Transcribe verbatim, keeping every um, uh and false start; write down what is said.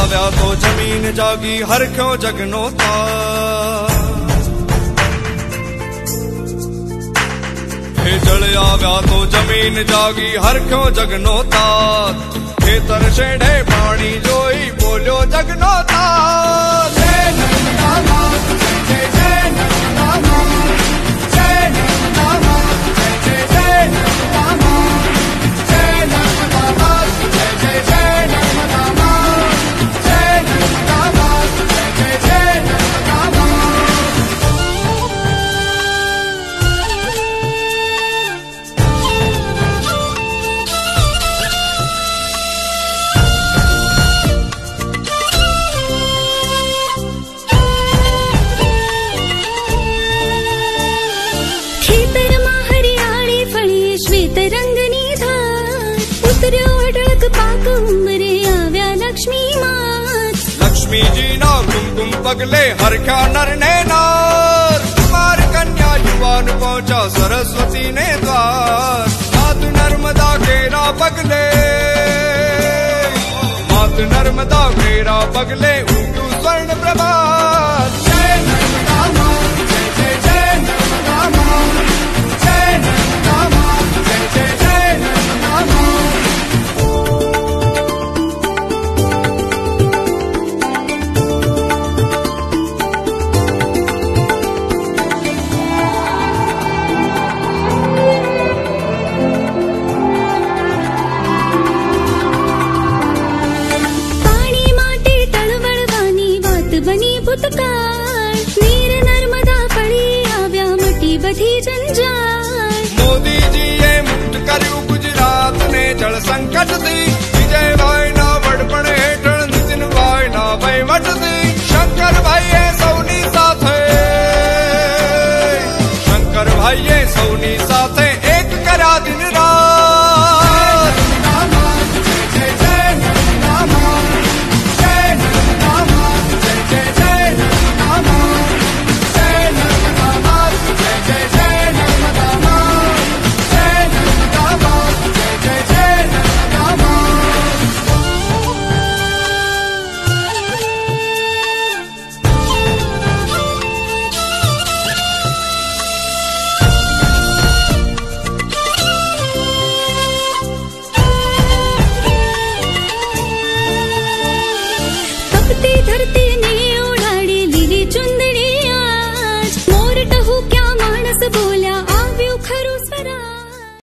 आव्या तो जमीन जागी हर क्यों जगनो तार। हे जल आव्या तो जमीन जागी हर क्यों जगनो तार। खेतर छेड़े पानी जोई बोलो जगनो तार। जय नर्मदा माँ जय जय नर्मदा माँ जय नर्मदा माँ जय जय नर्मदा माँ जय नर्मदा माँ जय जय जय नर्मदा माँ जय नर्मदा माँ जय जय नर्मदा माँ। लक्ष्मी मात लक्ष्मी जी ना कुमकुम पगले हर क्या नर ने नार। कुमार कन्या युवान पहुंचा सरस्वती ने द्वार। मात नर्मदा केरा पगले मात नर्मदा केरा पगले उठू स्वर्ण प्रभात। जय नर्मदा माँ जय जय जय नर्मदा माँ जय नर्मदा माँ जय जय जय नर्मदा माँ। बनी भूतकाल नीर नर्मदा पड़ी आव्या मटी बधी जंजाल। मोदी जी ये मुक्त कर्यु गुजरात ने जल संकट दी।